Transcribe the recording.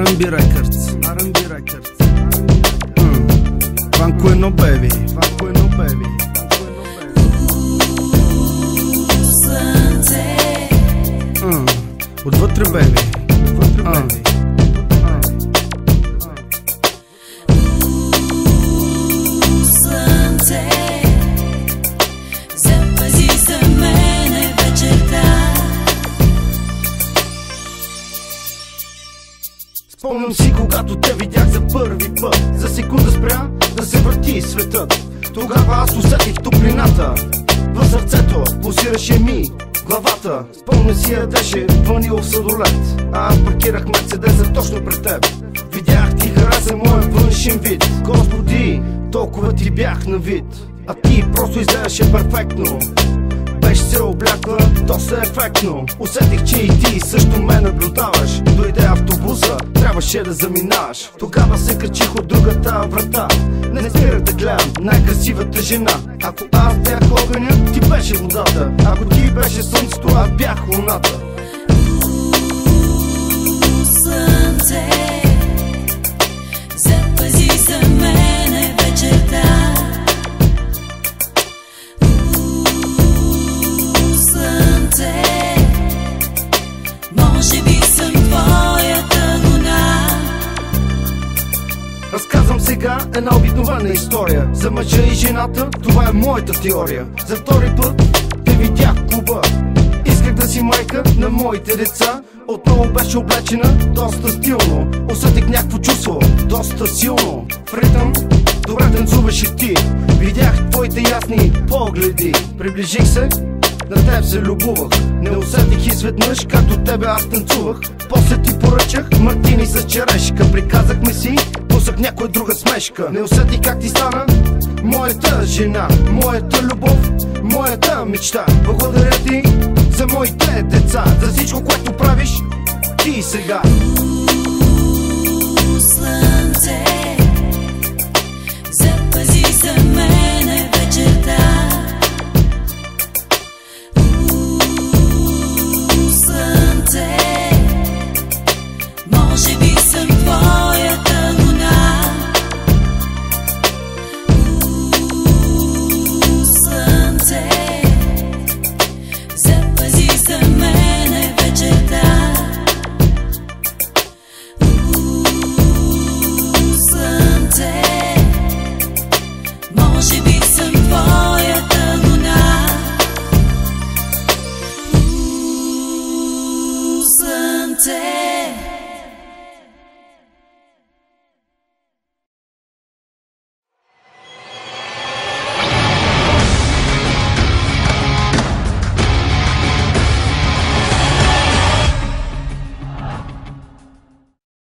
R&B Records. Ванко едно беби. Отвътре беби. Запази за мене вечерта. Спомням си, когато те видях за първи път. За секунда спря да се върти светът. Тогава аз усетих топлината в сърцето, пулсираше ми главата. Спомня си, ядеше ванилов сладолет, а аз паркирах Мерцедеса точно пред теб. Видях ти хареса моя външен вид. Господи, толкова ти бях на вид, а ти просто изгледаше перфектно. Беше се облякла доста ефектно. Усетих, че и ти също ме наблюдаваш. Дойде автобуса, трябваше да заминаваш. Тогава се качих от другата врата. Не спирах да гледам най-красивата жена. Ако аз бях огъня, ти беше водата. Ако ти беше слънцето, аз бях луната. Слънце, запази за мене вечерта. Слънце, може би съм твоята луна. Разказвам сега една обикновена история за мъжа и жената, това е моята теория. За втори път те видях в клуба. Исках да си майка на моите деца. Отново беше облечена доста стилно. Усетих някакво чувство доста силно. В ритъм добре танцуваше ти. Видях твоите ясни погледи. Приближих се, на теб се любувах. Не усетих изведнъж, както тебе аз танцувах. После ти поръчах мартини с черешка. Приказахме си, пусах някоя друга смешка. Не усетих как ти стана моята жена, моята любов, моята мечта. Благодаря ти за моите деца, за всичко, което правиш ти сега.